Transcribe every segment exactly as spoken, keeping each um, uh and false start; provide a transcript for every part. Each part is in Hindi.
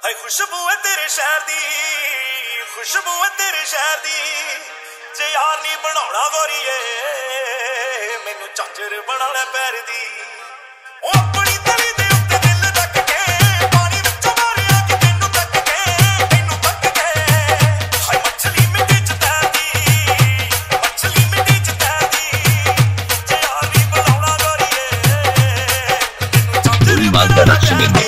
हाय खुशबू है तेरे शहर दी, खुशबू है तेरे शहर दी। जे यार नहीं बनाना गोरीए मैनू झांझर बना ले पैर दी। ओ अपनी तली दे उत्ते दिल रख के पानी विचों मारिया कि तैनू तक के तैनू तक के। हाय मछली मिट्टी च तैरदी, मछली मिट्टी च तैरदी। जे यार नहीं बनाना गोरीए मैनू झांझर बना ले।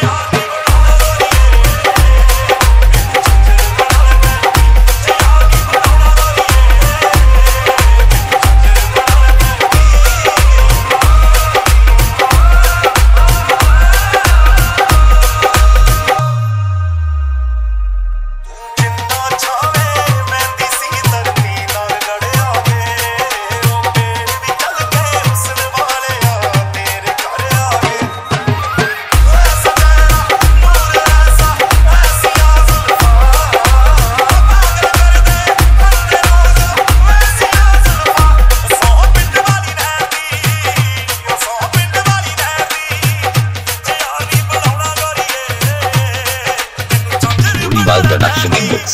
Production Index.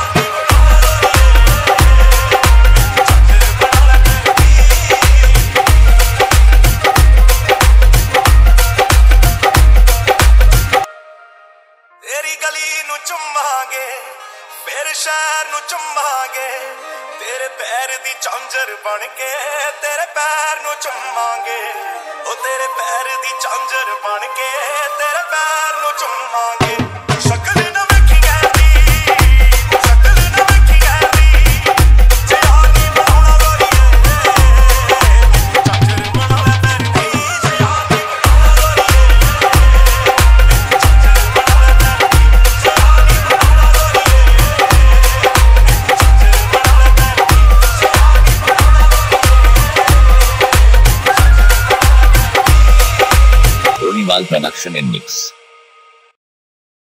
तेरी गली नू चुमांगे फिर शहर नू चुमांगे, तेरे पैर दी झांझर बन के तेरे पैर नू चुमांगे। ओ तेरे पैर दी झांझर बन के तेरे पैर नू चुमांगे। शक्ल ना वेखी गैरी, शक्ल ना वेखी गैरी। जे यार नहीं बनाना गोरीए झांझर बना ले पैर दी। जे यार नहीं बनाना गोरीए झांझर बना ले पैर दी। जे यार नहीं बनाना गोरीए झांझर बना ले पैर दी। जे यार नहीं बनाना गोरीए। Ronnie Wall Production Index.